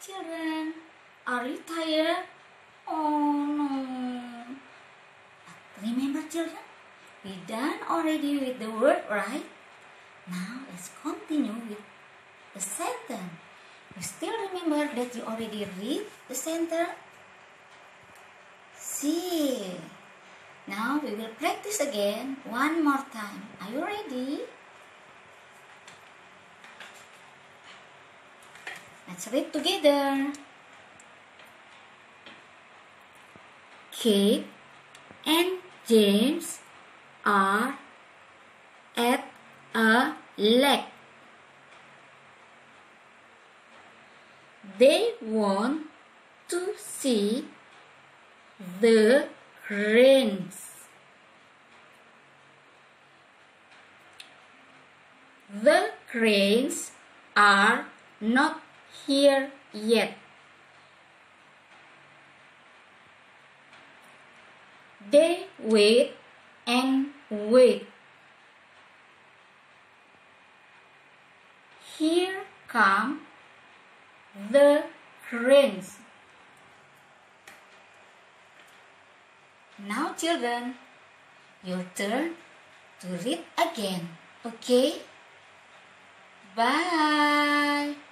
children. Are you tired? Oh no. But remember children, we done already with the word, right? Now let's continue with the sentence. You still remember that you already read the sentence? See. Now we will practice again one more time. Are you ready? Let's read together. Kate and James are at a lake. They want to see the cranes. The cranes are not here yet. They wait and wait. Here come the cranes. Now children, your turn to read again, okay? Bye!